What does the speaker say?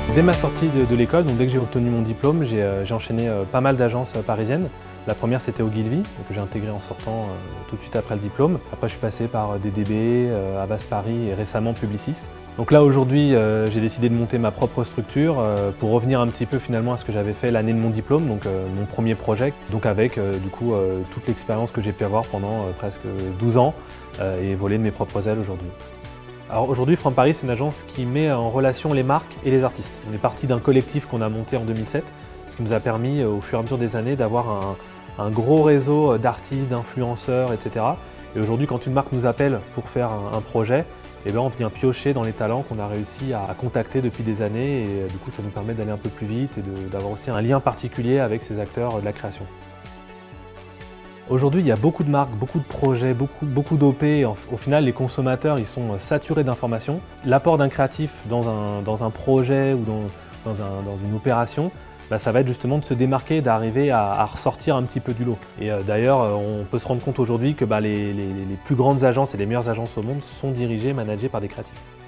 Dès ma sortie de l'école, donc dès que j'ai obtenu mon diplôme, j'ai enchaîné pas mal d'agences parisiennes. La première c'était Ogilvy, que j'ai intégré en sortant tout de suite après le diplôme. Après je suis passé par DDB, Havas Paris et récemment Publicis. Donc là aujourd'hui j'ai décidé de monter ma propre structure pour revenir un petit peu finalement à ce que j'avais fait l'année de mon diplôme, donc mon premier projet. Donc avec du coup toute l'expérience que j'ai pu avoir pendant presque 12 ans et voler de mes propres ailes aujourd'hui. Alors aujourd'hui, From Paris, c'est une agence qui met en relation les marques et les artistes. On est parti d'un collectif qu'on a monté en 2007, ce qui nous a permis au fur et à mesure des années d'avoir un gros réseau d'artistes, d'influenceurs, etc. Et aujourd'hui, quand une marque nous appelle pour faire un projet, eh bien, on vient piocher dans les talents qu'on a réussi à contacter depuis des années et du coup ça nous permet d'aller un peu plus vite et d'avoir aussi un lien particulier avec ces acteurs de la création. Aujourd'hui, il y a beaucoup de marques, beaucoup de projets, beaucoup d'OP. Au final, les consommateurs ils sont saturés d'informations. L'apport d'un créatif dans un projet ou dans une opération, ça va être justement de se démarquer, d'arriver à ressortir un petit peu du lot. Et d'ailleurs, on peut se rendre compte aujourd'hui que les plus grandes agences et les meilleures agences au monde sont dirigées, managées par des créatifs.